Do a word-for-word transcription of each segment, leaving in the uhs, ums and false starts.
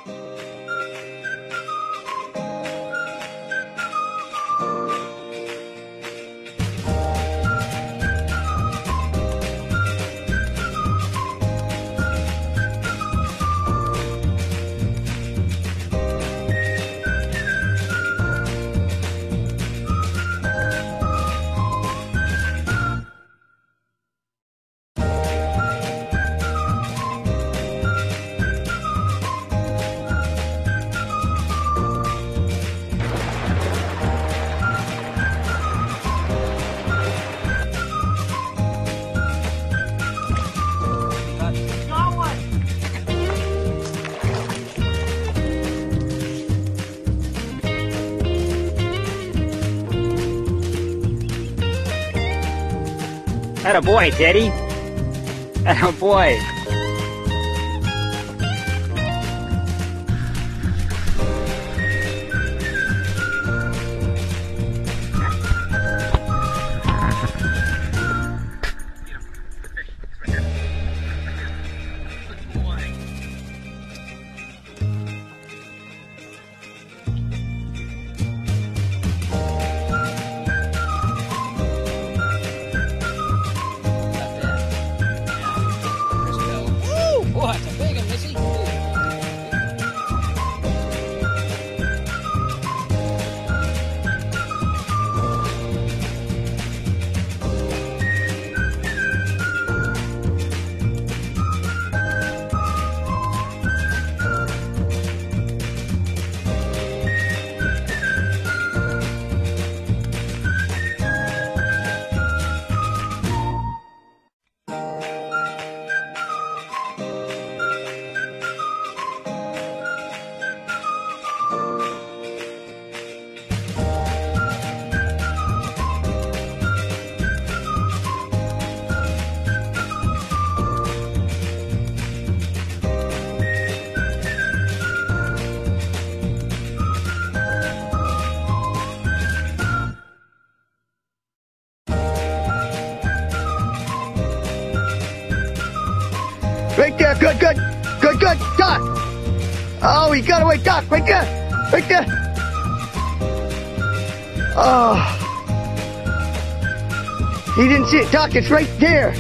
Atta boy, Teddy. Atta boy. Right there, good, good, good, good, Doc. Oh, he got away, Doc, right there, right there. Oh, he didn't see it, Doc, it's right there.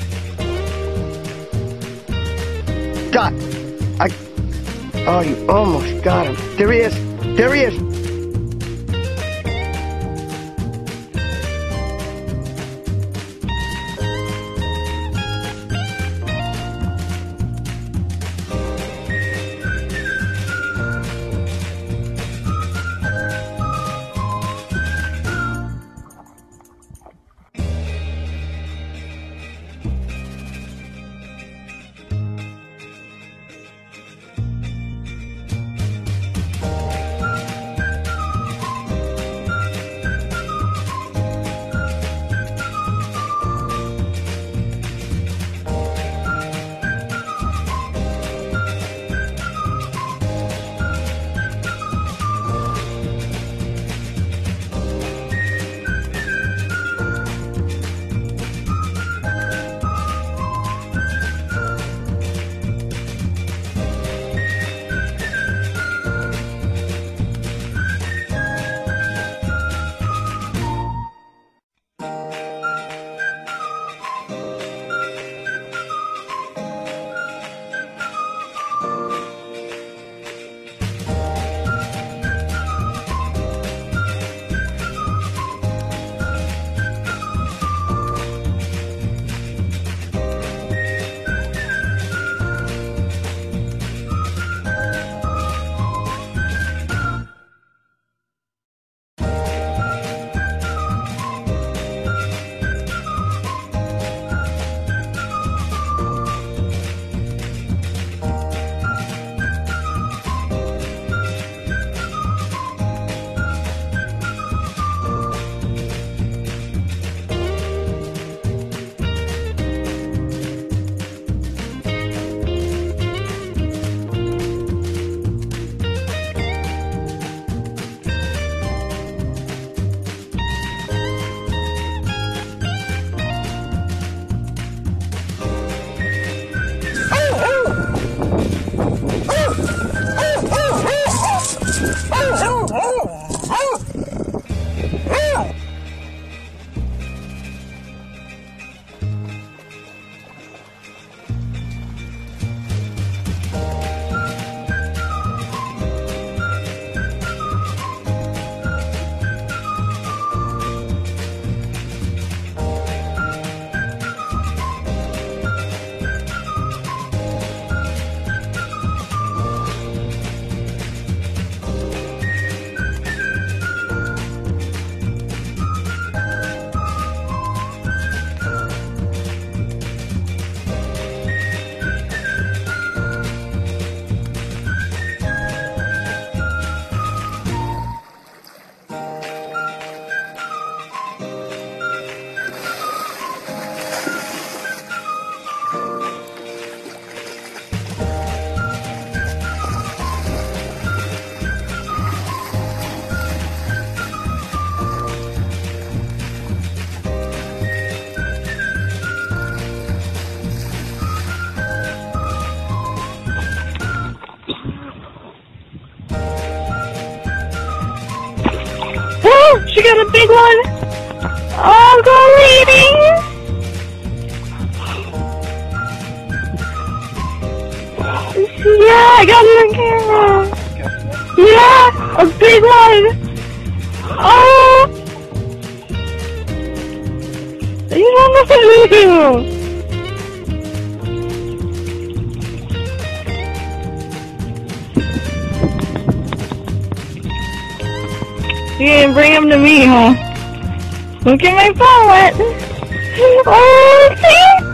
Doc, I, oh, you almost got him. There he is, there he is. one. Oh, go lady. Yeah, I got it on camera. Yeah, a big one. Oh. You don't know what to do. You didn't bring him to me, huh? Look at my palette. Oh, see?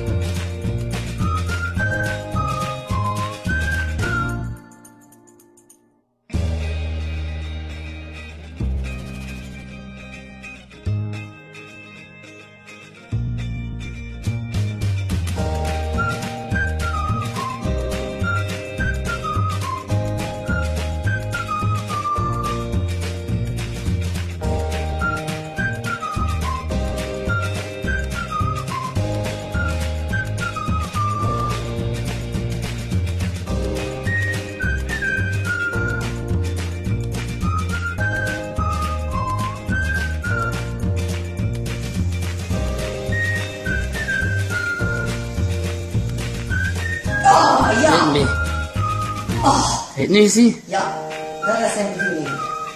Oh, ja. Hitting me. Oh. Hitting you, see? Ja, dat is een bedoeling.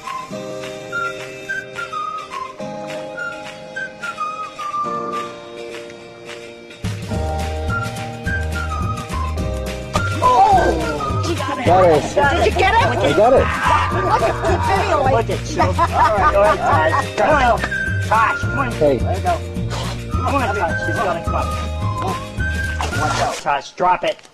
Got it. Did you get it? I got it. Look at keep videoing. Look at you. Alright, alright, Tosh. Come on. Tosh, come on. Hey. Let her go. Come on, Tosh. She's gonna come up. Watch out, Tosh. Drop it.